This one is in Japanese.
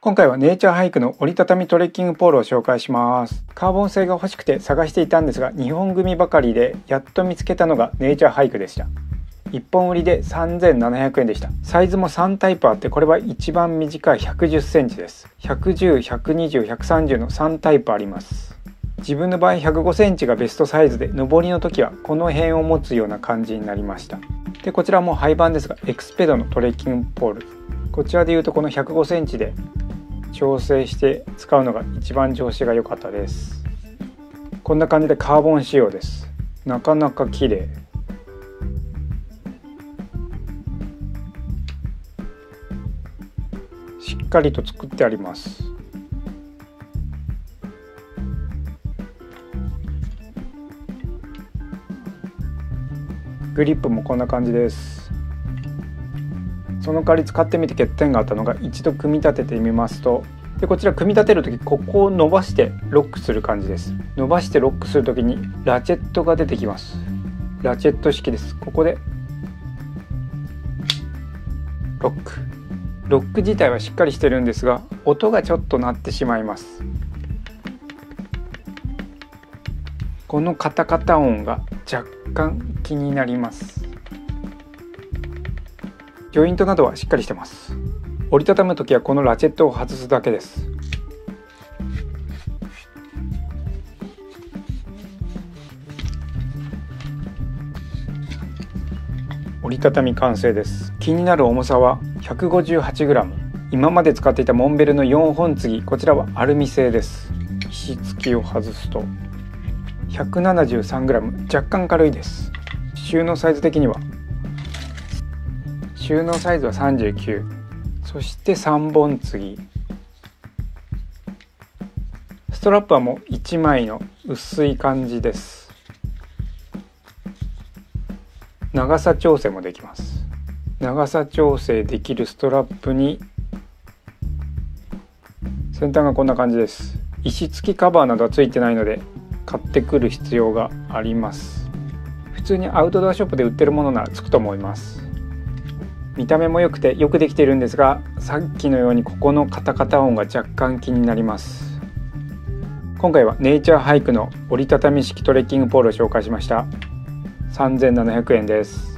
今回はネイチャーハイクの折りたたみトレッキングポールを紹介します。カーボン製が欲しくて探していたんですが、2本組ばかりでやっと見つけたのがネイチャーハイクでした。1本売りで3700円でした。サイズも3タイプあって、これは一番短い110センチです。110、120、130の3タイプあります。自分の場合105センチがベストサイズで、上りの時はこの辺を持つような感じになりました。でこちらも廃盤ですが、エクスペドのトレッキングポール、こちらでいうとこの105センチで調整して使うのが一番調子が良かったです。こんな感じでカーボン仕様です。なかなか綺麗。しっかりと作ってあります。グリップもこんな感じです。その代わり使ってみて欠点があったのが、一度組み立ててみますと、こちら組み立てる時ここを伸ばしてロックする感じです。伸ばしてロックする時にラチェットが出てきます。ラチェット式です。ここでロック自体はしっかりしてるんですが、音がちょっと鳴ってしまいます。このカタカタ音が若干気になります。ジョイントなどはしっかりしてます。折りたたむときはこのラチェットを外すだけです。折りたたみ完成です。気になる重さは 158g。今まで使っていたモンベルの4本継ぎ、こちらはアルミ製です。石付きを外すと 173g、 若干軽いです。収納サイズ的には収納サイズは39、そして3本継ぎ。ストラップはもう1枚の薄い感じです。長さ調整もできます。長さ調整できるストラップに先端がこんな感じです。石付きカバーなどはついてないので買ってくる必要があります。普通にアウトドアショップで売ってるものならつくと思います。見た目も良くてよくできているんですが、さっきのようにここのカタカタ音が若干気になります。今回はネイチャーハイクの折りたたみ式トレッキングポールを紹介しました。3700円です。